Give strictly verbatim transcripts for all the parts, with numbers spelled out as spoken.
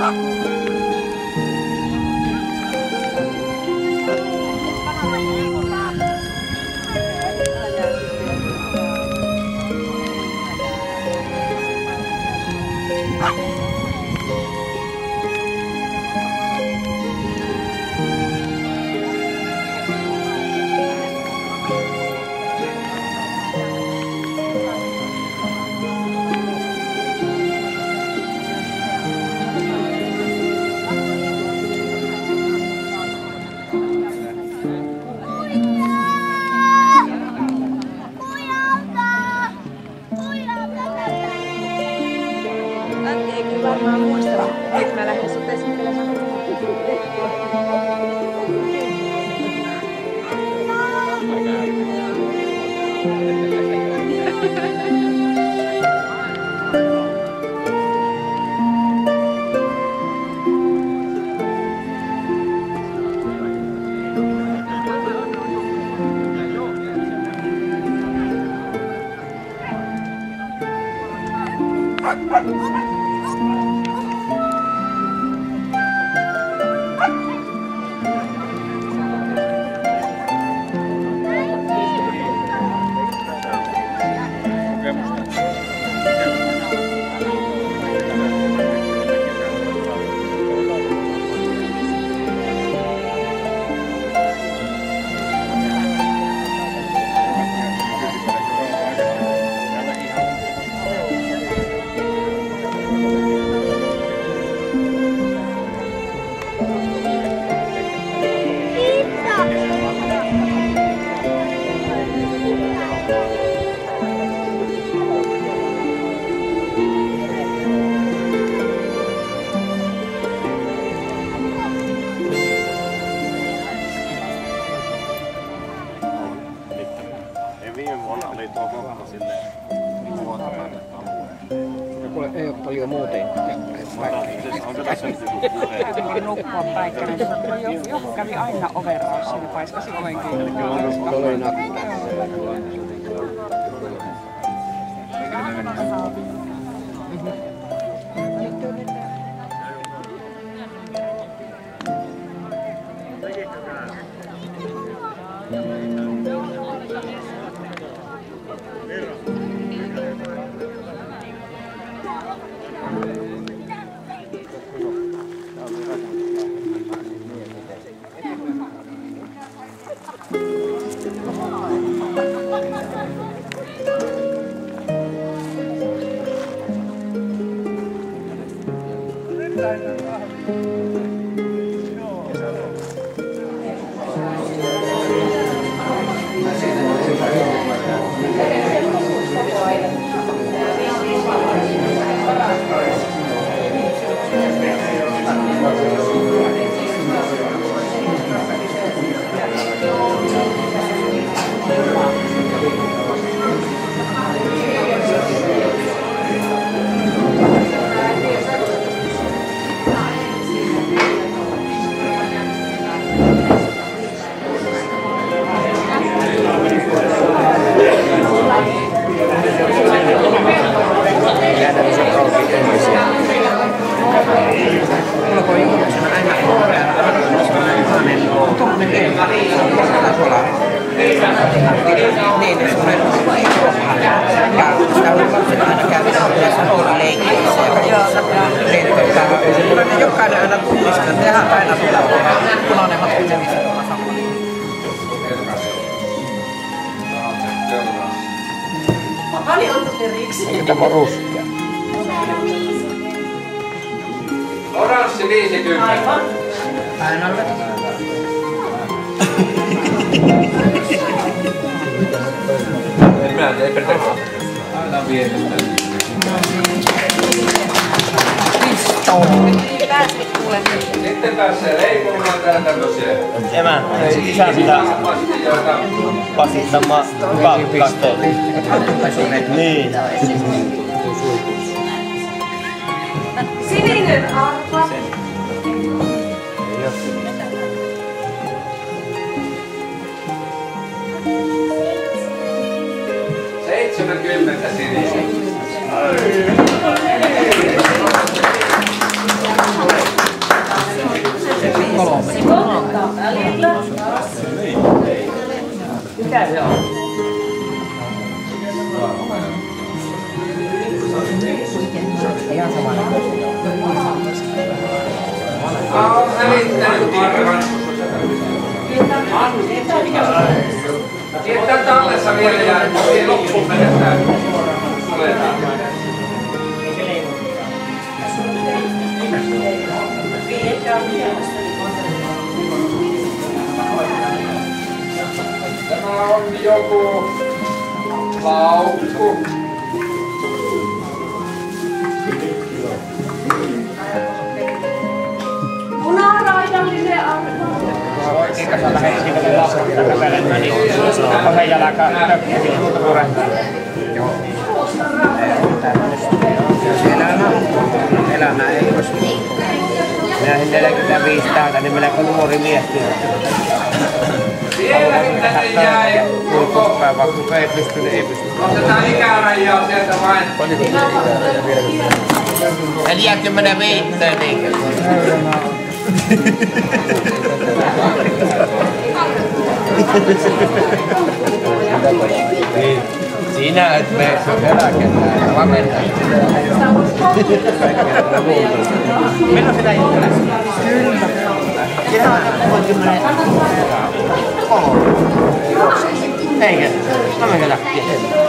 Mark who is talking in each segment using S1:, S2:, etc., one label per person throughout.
S1: Varmaan muistella, että mä lähden sut esittelemään.
S2: Ei ole paljon muuten.
S3: Jotenkin nukkua päikkäinen. Joku kävi aina oven raossa ja paiskasi oven kiinni.
S2: Oli nakka. Jokainen aina tunnistaa, että tehdään aina punainen hattu nimissä tuolla samalla.
S4: Paljon on periksi.
S2: Tämä on ruskea.
S5: Oranssi viisikymmentä.
S4: Aivan.
S2: Painolle.
S5: Minä ei perkele. Aina vietettä. Sitten pääsee leipomaan täällä tämmöisiä.
S6: Emä, isä pitää pasittamaan kakkasteen. Niin.
S4: Sininen arpa.
S5: Seitsemänkymmentä sininen.
S4: välillä.
S2: Mikä se on? Ihan sama.
S5: On hävittänyt arvan. Tietää tallessa vielä ja siihen loppuun mennessä aletaan. Tämä on joku laukku.
S4: Punaraidallinen arvo.
S2: Eikä saa lähde siitä laskuttaa kävelemään, niin kahden jalkaan tökkiä muuta murehtaa. Joo. Elämä, elämä ei olisi. Minä neljäkymmentäviisi täältä, niin melko nuori mies.
S5: Vieläkin tänne jäi koko.
S2: Vaikka ei pysty, niin ei pysty.
S5: Otetaan ikärajaa sieltä vain.
S2: neljäkymmentäviisi niin. Niin. Sinä et mene sun eläketään ja vamentaa. Meillä on sitä itselläsi. Kyllä. Sinä on kymmenen kolme. Eikö? No menkö lähtiä?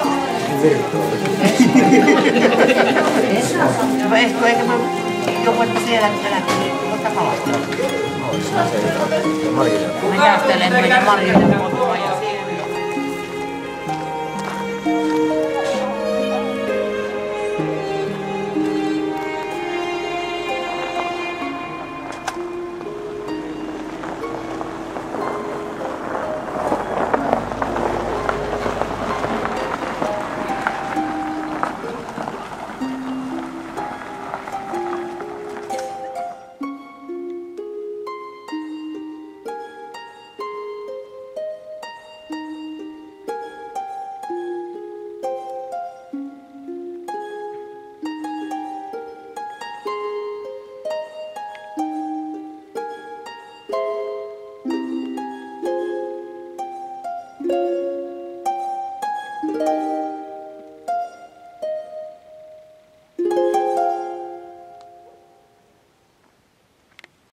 S2: Mä ehto eikä mä joku, että siellä eläkeen, mutta kalastaa. Mä kästelen meitä Marjille.